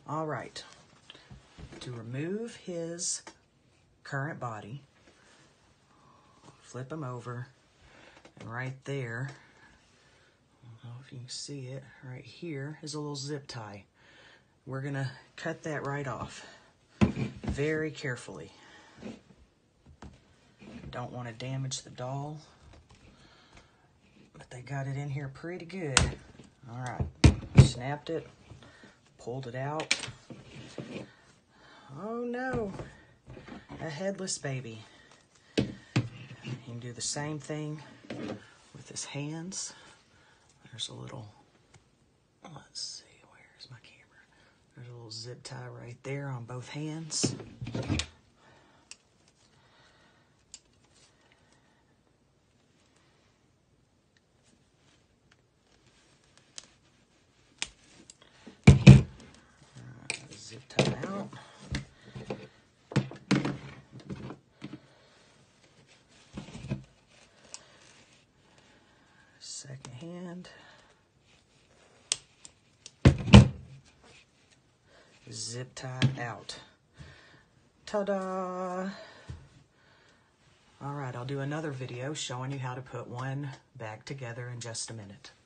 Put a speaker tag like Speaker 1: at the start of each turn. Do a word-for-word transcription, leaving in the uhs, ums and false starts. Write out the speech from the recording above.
Speaker 1: All right, to remove his current body, flip him over, and right there, I don't know if you can see it, right here is a little zip tie. We're gonna cut that right off, very carefully. Don't want to damage the doll, but they got it in here pretty good. All right, snapped it, pulled it out. Oh no, a headless baby. You can do the same thing with his hands. There's a little, let's see, where's my camera? There's a little zip tie right there on both hands. Zip tie out. Second hand. Zip tie out. Ta-da! All right, I'll do another video showing you how to put one back together in just a minute.